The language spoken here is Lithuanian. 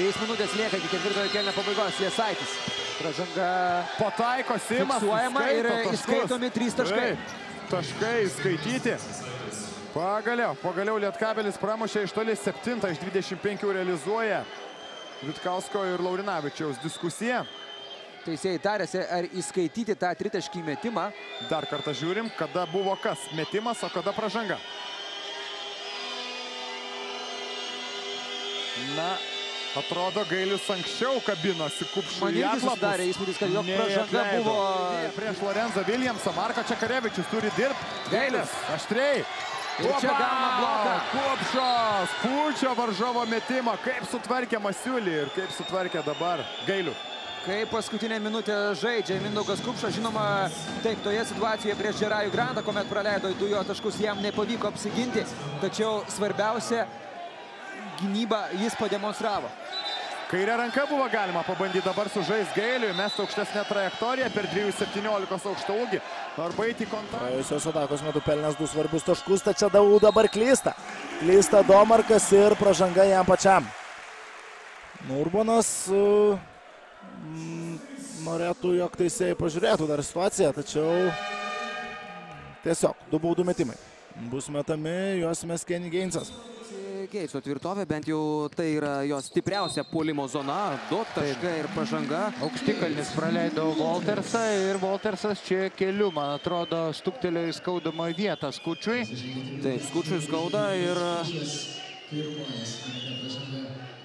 3 minutės lieka iki ketvirtojo kėlinio pabaigos. Jasaitis. Pražanga pataiko Simas. Fiksuojama ir įskaitomi 3 taškai. Taškai įskaityti. Pagaliau Lietkabelis pramušė iš toli 7 iš 25 realizuoja. Vitkausko ir Laurinavičiaus diskusija. Teisėjai tarėsi, ar įskaityti tą tritaškį metimą. Dar kartą žiūrim, kada buvo kas metimas, o kada pražanga. Na, atrodo, Gailius anksčiau kabinosi Kupšui į atlapus. Man irgi susidarė įspūdis, kad jo pražanga buvo... Prieš Lorenzą Viljamsą, Marko Čekarevičius turi dirbti. Gailius. Aštriai. Ir čia gauna bloką. Kupšas pučia varžovo metimą. Kaip sutvarkė Masiulį ir kaip sutvarkė dabar Gailių. Kaip paskutinę minutę žaidžia Mindaugas Kupšas, žinoma, taip, toje situacijoje prieš Džerajų Grantą, kuomet praleido 2 jo taškus, jam nepavyko apsiginti, tačiau svarbiausia gynybą jis pademonstravo. Kairė ranka buvo galima pabandyti dabar sužais Gailiui, mesti aukštesnę trajektoriją per 2,17 aukštą ūgį. Arba eiti į kontaktą. Praėjusios atakos metu pelnęs 2 svarbius taškus, tačiau dabar klysta. Klysta Domarkas ir pražanga jam pačiam. Urbonas norėtų, jog teisėjai pažiūrėtų dar situaciją, tačiau tiesiog 2 baudų metimai. Bus metami, juos mes Kenny Gainsas. Geitso tvirtovė, bent jau tai yra jos stipriausia puolimo zona, 2 taškai ir pažanga. Aukštikalnis praleido Voltersą ir Voltersas čia keliu, man atrodo, stuktelėjo į skaudamą vietą Skučui. Taip, Skučui skauda ir